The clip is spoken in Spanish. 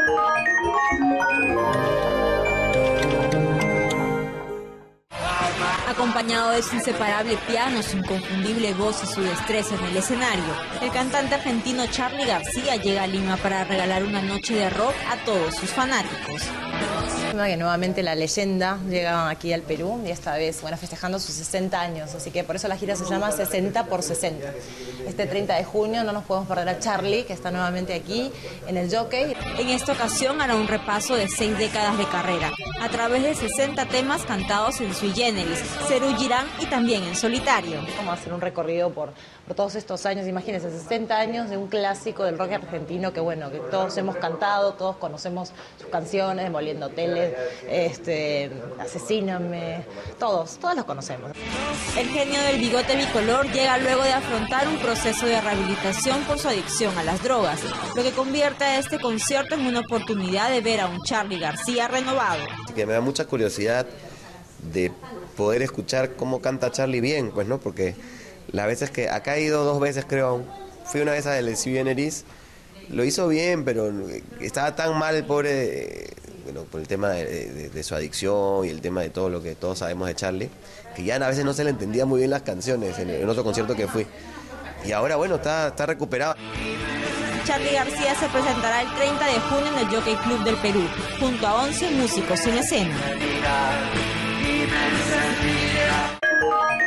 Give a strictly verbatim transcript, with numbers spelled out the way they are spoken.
Acompañado de su inseparable piano, su inconfundible voz y su destreza en el escenario, el cantante argentino Charly García llega a Lima para regalar una noche de rock a todos sus fanáticos. Que nuevamente la leyenda llega aquí al Perú y esta vez, bueno, festejando sus sesenta años, así que por eso la gira se llama sesenta por sesenta. Este treinta de junio no nos podemos perder a Charly, que está nuevamente aquí en el Jockey. En esta ocasión hará un repaso de seis décadas de carrera, a través de sesenta temas cantados en sui generis, Serú Girán y también en solitario. Vamos a hacer un recorrido por, por todos estos años, imagínense, sesenta años de un clásico del rock argentino que bueno, que todos hemos cantado, todos conocemos sus canciones, Demoliendo Hoteles, este, Asesíname, todos, todos los conocemos. El genio del bigote bicolor llega luego de afrontar un proceso de rehabilitación por su adicción a las drogas, lo que convierte a este concierto en una oportunidad de ver a un Charly García renovado. Que me da mucha curiosidad de poder escuchar cómo canta Charly bien, pues no, porque las veces que acá he ido dos veces creo, fui una vez a el sui generis, lo hizo bien, pero estaba tan mal el pobre, bueno, por el tema de, de, de su adicción y el tema de todo lo que todos sabemos de Charly, que ya a veces no se le entendía muy bien las canciones en, en otro concierto que fui. Y ahora, bueno, está, está recuperado. Charly García se presentará el treinta de junio en el Jockey Club del Perú, junto a once músicos en escena.